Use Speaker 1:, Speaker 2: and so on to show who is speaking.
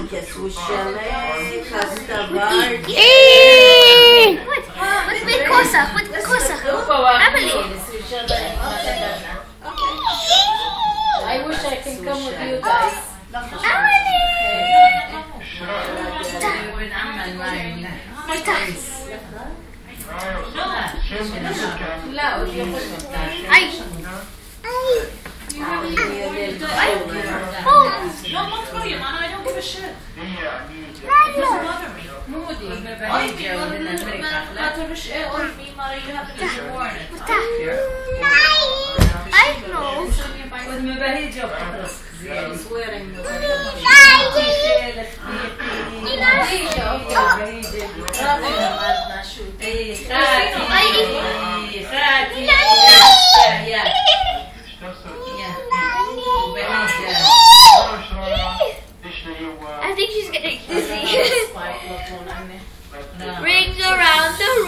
Speaker 1: with Kosa, Emily.
Speaker 2: I wish I can come with you guys.
Speaker 1: Emily.
Speaker 3: No, not for you, man. I don't give a shit.
Speaker 1: Doesn't
Speaker 3: bother me.
Speaker 1: I know. I think she's getting dizzy. Ring around the